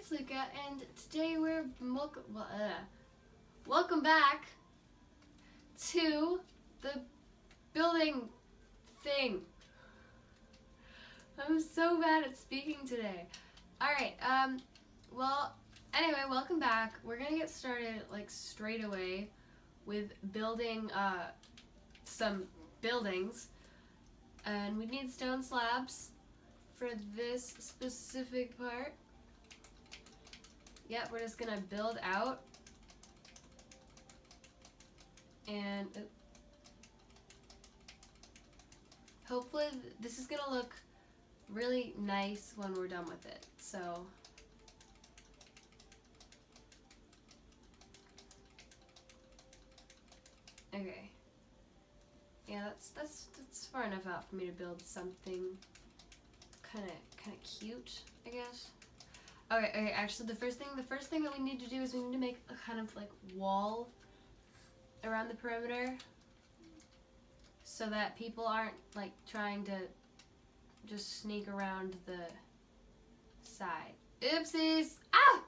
it's Luca, and today we're welcome back to the building thing. I'm so bad at speaking today. Alright, well, anyway, welcome back. We're gonna get started, like, straight away with building, some buildings. And we need stone slabs for this specific part. Yep, we're just gonna build out. And hopefully this is gonna look really nice when we're done with it. So okay. Yeah, that's far enough out for me to build something kinda cute, I guess. Okay, actually the first thing that we need to do is we need to make a kind of like wall around the perimeter so that people aren't like trying to just sneak around the side. Oopsies! Ah!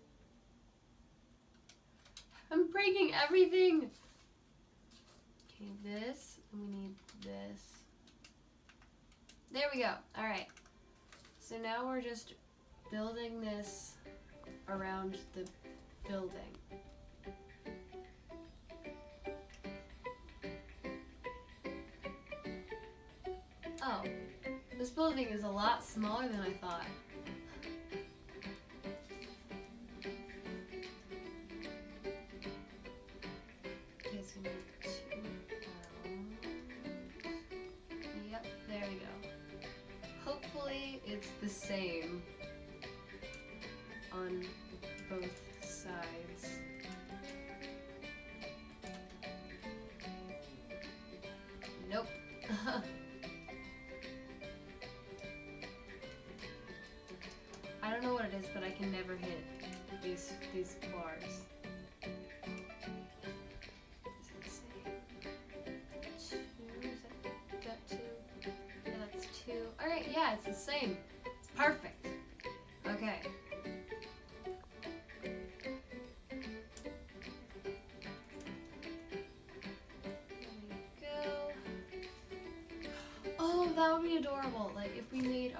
I'm breaking everything! Okay, this, and we need this. There we go. Alright. So now we're just building this around the building. Oh, this building is a lot smaller than I thought. Okay, so we need 2 pounds. Yep, there we go. Hopefully it's the same on both sides. Nope. I don't know what it is, but I can never hit these bars. Is that same? 2? Is that 2? Yeah, that's 2. Alright, yeah, it's the same. It's perfect. Okay. That would be adorable. Like if we made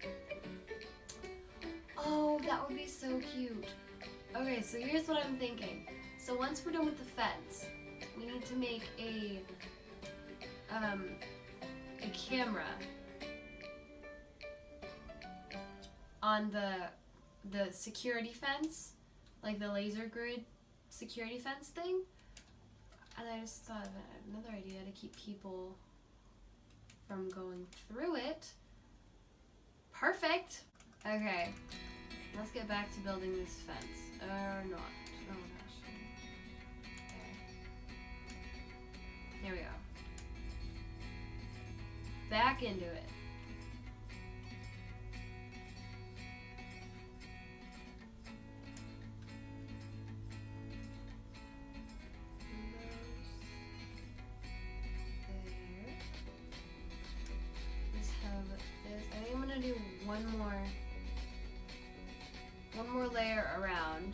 oh, that would be so cute. Okay, so here's what I'm thinking. So once we're done with the fence, we need to make a camera on the security fence, like the laser grid security fence thing. And I just thought of another idea to keep people from going through it. Perfect. Okay, let's get back to building this fence. Or not. Oh gosh. There. Here we go. Back into it. I think I'm gonna do one more layer around.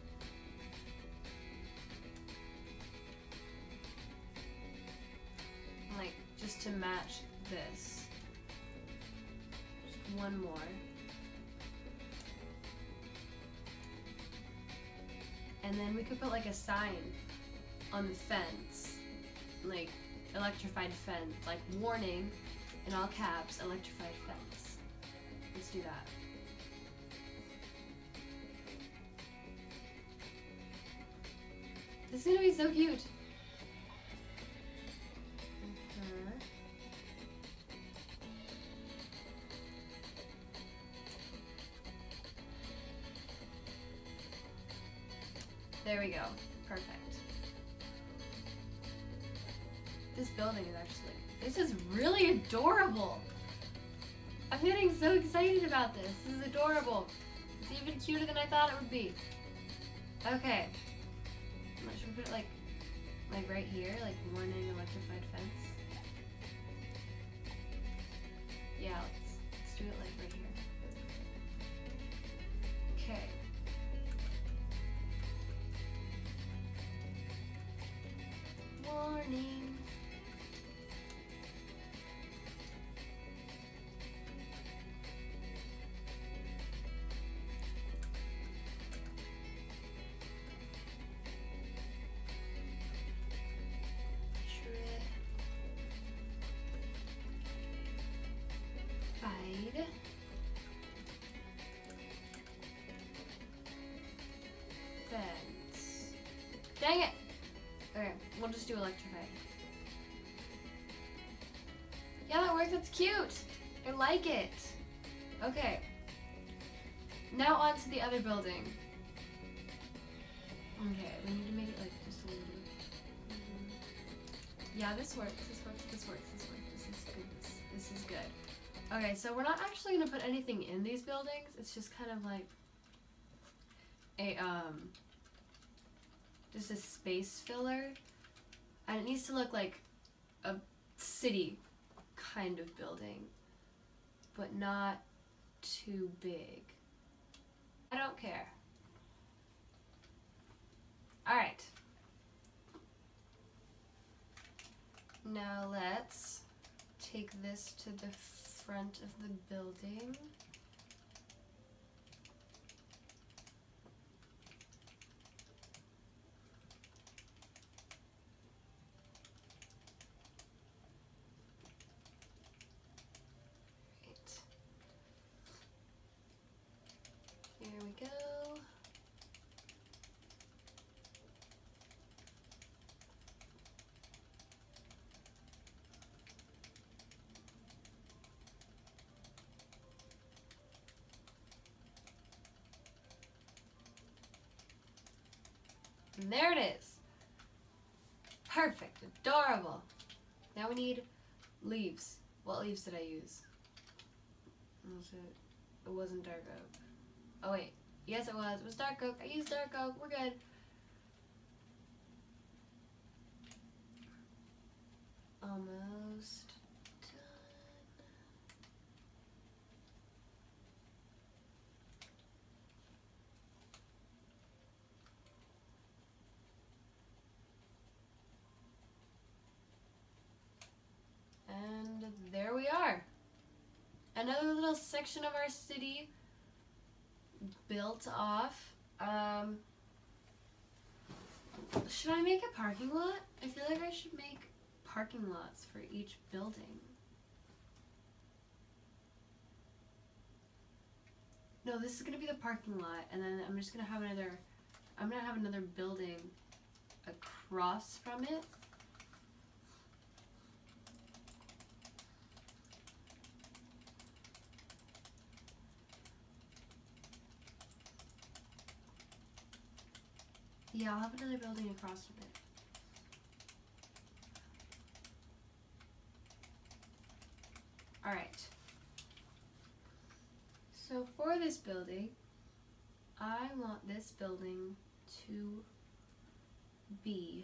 Like just to match this. Just one more. And then we could put like a sign on the fence. Like electrified fence, like warning in all caps, electrified fence. Let's do that. This is gonna be so cute. There we go. Perfect. This building is actually, this is really adorable. I'm getting so excited about this. This is adorable. It's even cuter than I thought it would be. Okay. Should we put it like right here, like warning electrified fence? Yeah, let's do it like right here. Okay. electrify. Yeah, that works. That's cute. I like it. Okay. Now on to the other building. Okay, we need to make it like just a little bit. Yeah, this works. This works. This works. This works. This is good. This is good. Okay, so we're not actually gonna put anything in these buildings. It's just kind of like a just a space filler, and it needs to look like a city kind of building, but not too big. I don't care. Alright. Now let's take this to the front of the building. Here we go. And there it is. Perfect. Adorable. Now we need leaves. What leaves did I use? It wasn't dark oak. Oh wait. Yes it was. It was dark oak. I used dark oak. We're good. Almost done. And there we are. Another little section of our city built off. Should I make a parking lot? I feel like I should make parking lots for each building. No, this is gonna be the parking lot, and then I'm just gonna have another building across from it. Yeah, I'll have another building across from it. Alright. So for this building, I want this building to be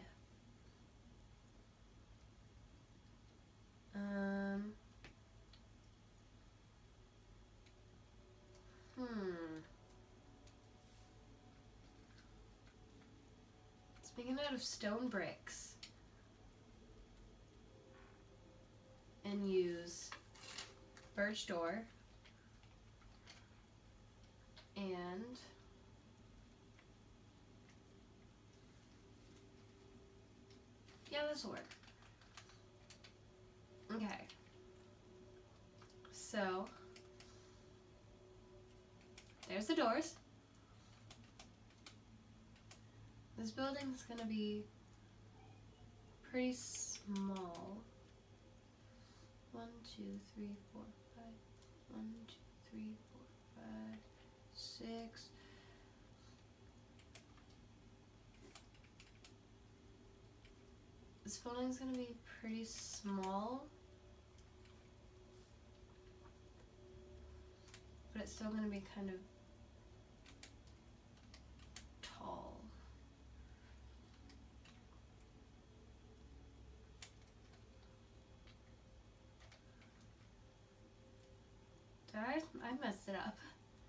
It's making it out of stone bricks. And use birch door and yeah, this will work. Okay. So there's the doors. This building's gonna be pretty small. 1, 2, 3, 4, 5. 1, 2, 3, 4, 5, 6. This building's gonna be pretty small, but it's still gonna be kind of tall. I messed it up.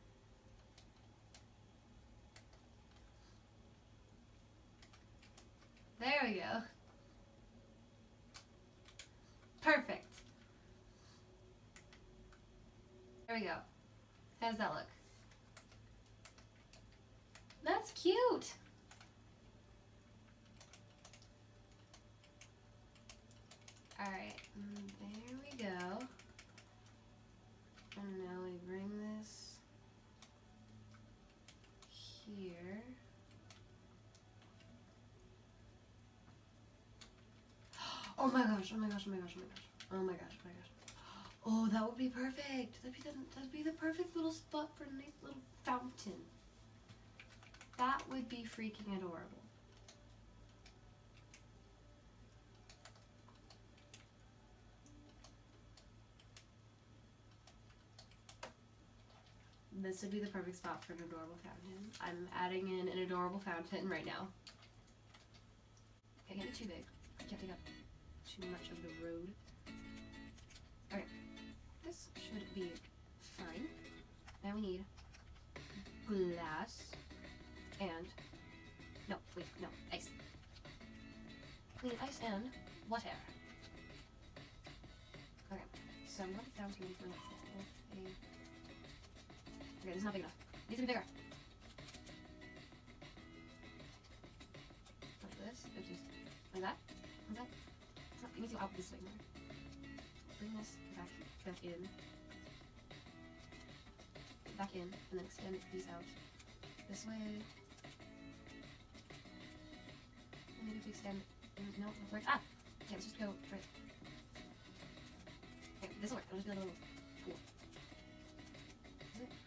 There we go. Perfect. There we go. How does that look? That's cute. Alright, there we go. And now we bring this here. Oh my gosh, oh my gosh, oh my gosh, oh my gosh. Oh my gosh, oh my gosh. Oh, that would be perfect. That'd be the perfect little spot for a nice little fountain. That would be freaking adorable. This would be the perfect spot for an adorable fountain. I'm adding in an adorable fountain right now. Okay, get it too big. Can't take up too much of the road. Okay, this should be fine. Now we need glass and ice. We need ice and water. Okay, so what the fountain is going to be. Okay, this is not big enough. It needs to be bigger. Like this. Oopsies. Like that. Like that. It's not, it needs to go out this way more. Bring this back in. Back in, and then extend these out. This way. And maybe if we extend. No, it works. Ah! Okay, let's just go for it. Okay, this will work. It'll just be like a little pool. Is it?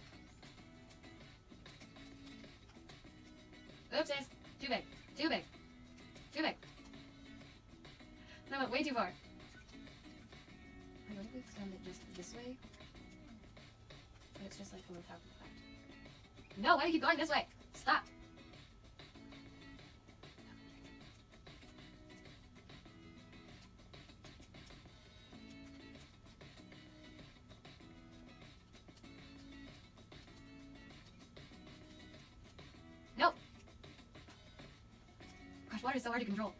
Oopsies! Too big. Too big. Too big. That went way too far. Wait, what if we extend it just this way? But it's just like a little top effect. No, why do you keep going this way? Stop! Nope! Gosh, water is so hard to control.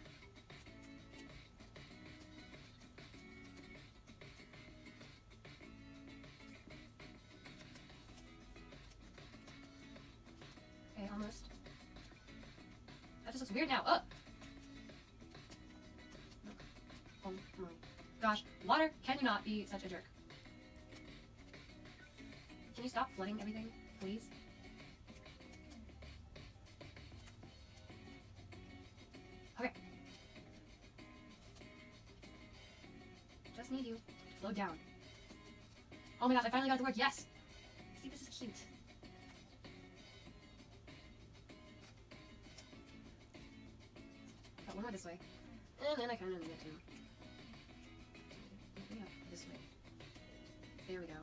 Okay, almost. That just looks weird now. Oh! Oh my gosh. Water, can you not be such a jerk? Can you stop flooding everything, please? Okay. Just need you to slow down. Oh my gosh, I finally got it to work. Yes! See, this is cute. Got one more this way. And then I kind of need it too. Yeah, this way. There we go.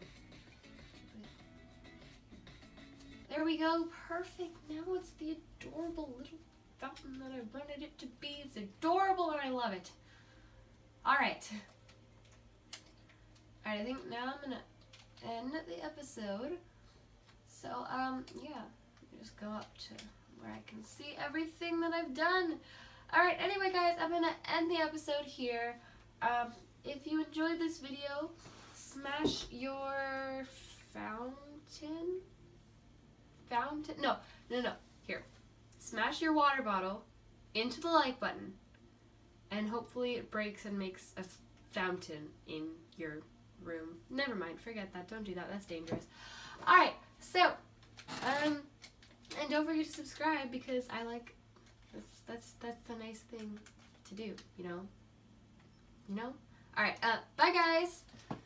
There we go. Perfect. Now it's the adorable little fountain that I wanted it to be. It's adorable and I love it. Alright. Alright, I think now I'm gonna end the episode. So, yeah. Just go up to where I can see everything that I've done. Alright, anyway guys, I'm gonna end the episode here. If you enjoyed this video, smash your fountain? No. Here. Smash your water bottle into the like button, and hopefully it breaks and makes a fountain in your room. Never mind, forget that. Don't do that. That's dangerous. Alright, so, and don't forget to subscribe because I like, that's the nice thing to do, you know? You know? Alright, bye guys!